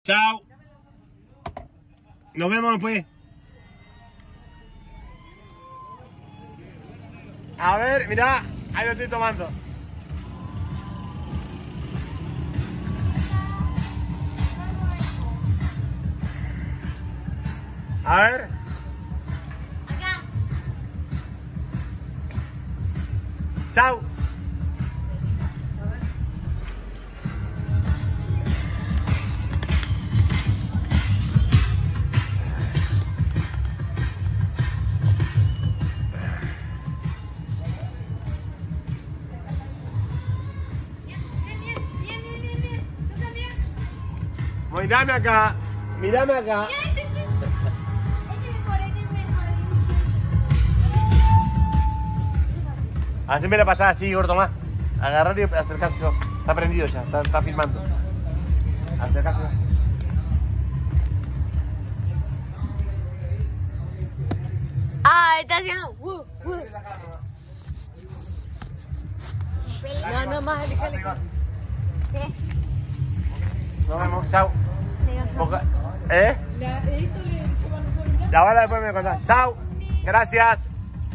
Chao. Nos vemos después. A ver, mirá, ahí lo estoy tomando. A ver. Acá. Chao. Bien. Tú también. Mirame acá. Mirame acá. Este es mejor. Haceme la pasada así, gordo, más. Agarrar y acercárselo. Está prendido ya, está filmando. Acercárselo. Ah, está haciendo. No, más, déjale. ¿Qué? Nos vemos, chao. Dios. ¿Eh? Esto le llevan un celular. Y ahora después me contás. Chao. Gracias.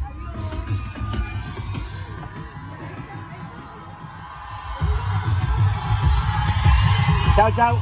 Chao, chao.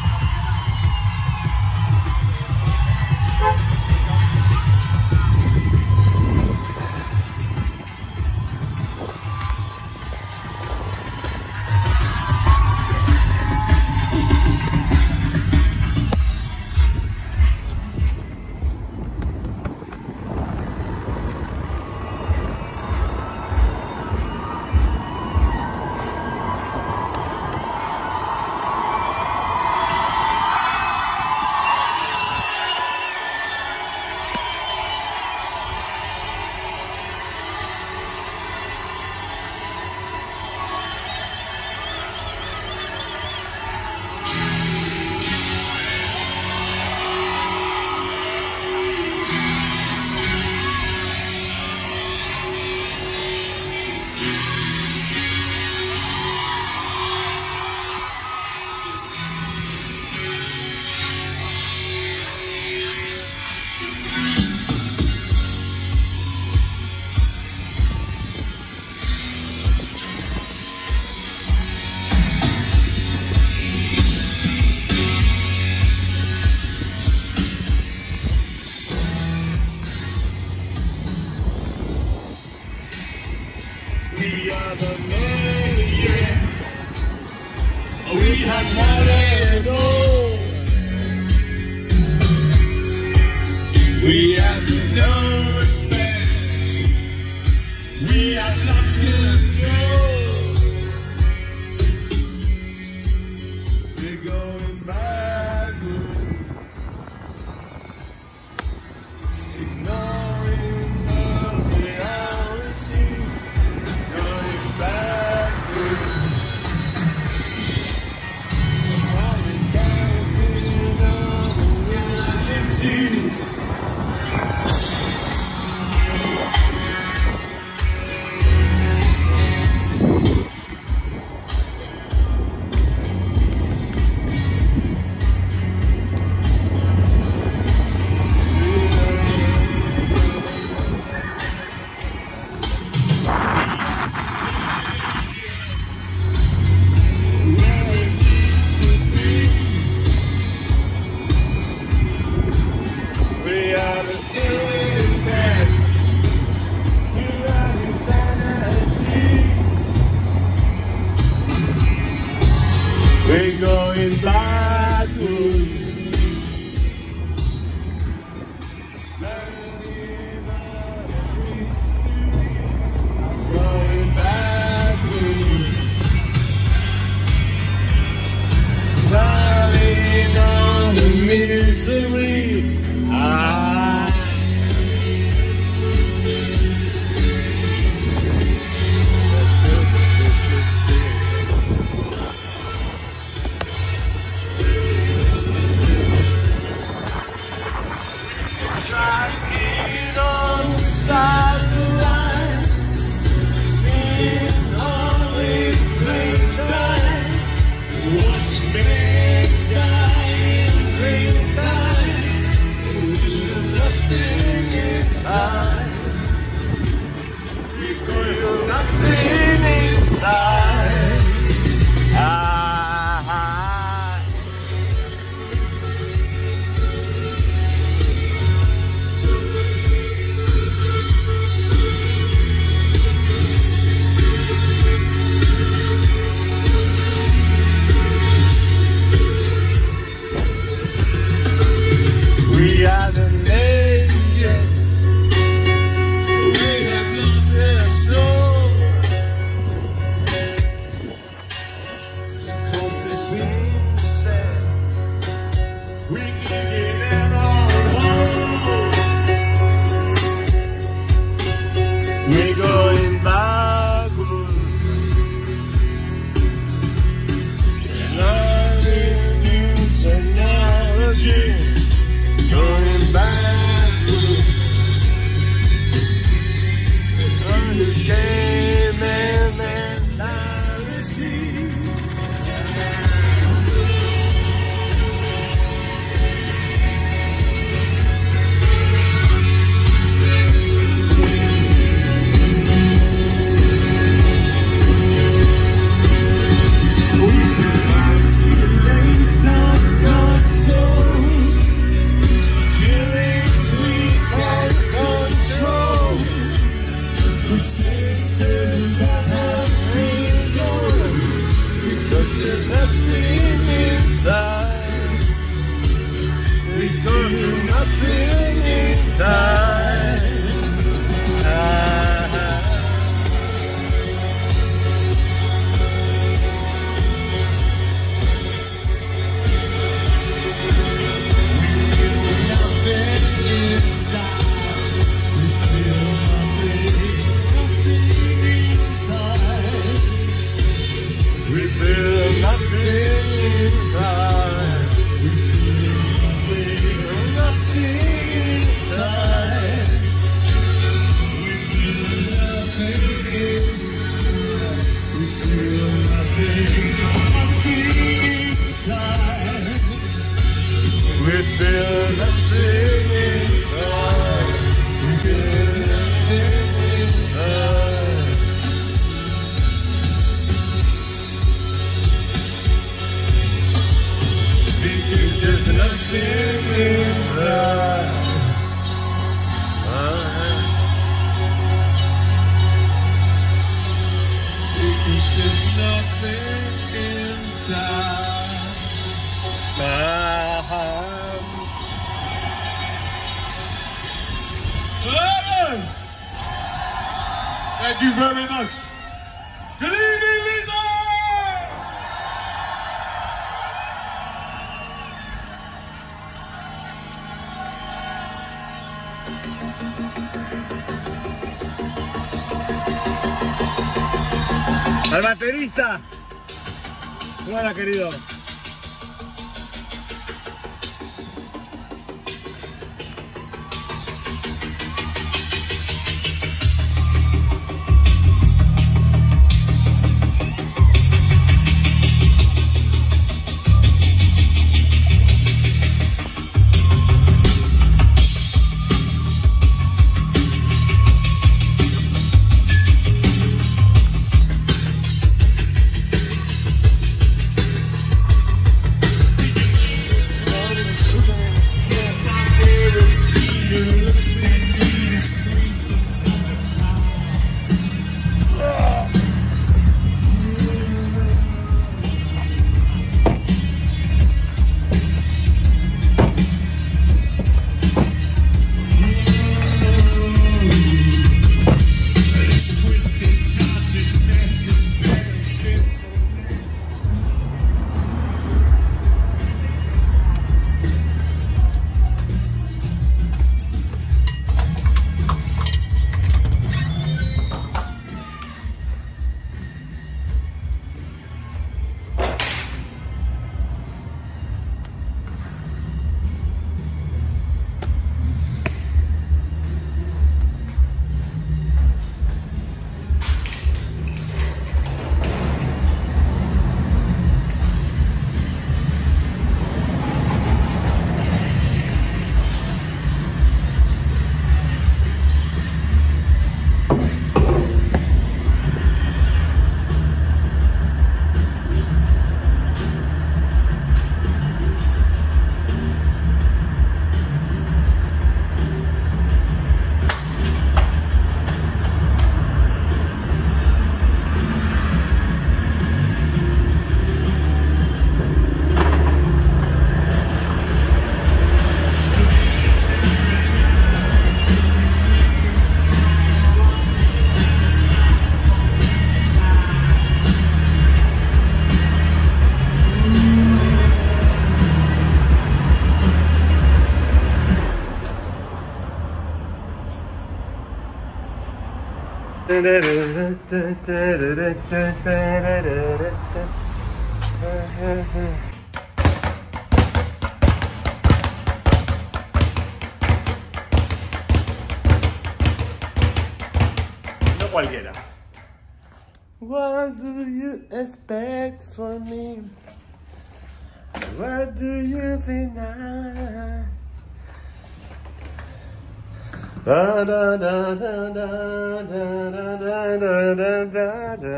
We are the men, yeah. We have never known. We have no respect. We have lost control. We're going backwards, ignoring the reality. Going backwards, falling down to the realities. We We are the naked. We have lost our soul. Cause it's been said we dig it in our hole. We're going backwards. Learning new technology. Going backwards. Under shame and mentality. There's nothing inside. There's nothing inside. We feel nothing inside. We feel nothing inside. We feel nothing inside. We feel nothing inside. We feel nothing inside. We feel nothing inside. Because there's nothing inside. Because there's nothing inside. Thank you very much. Good evening, Lisa! Al baterista. Hola, querido. No cualquiera. What do you expect from me? What do you think I... Da da da da da da da da da da da da.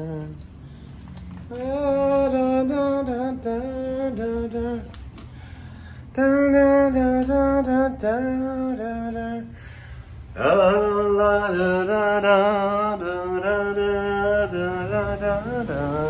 Da da da da da da da. Da da da da da da da da. La la la la la la la la la la la.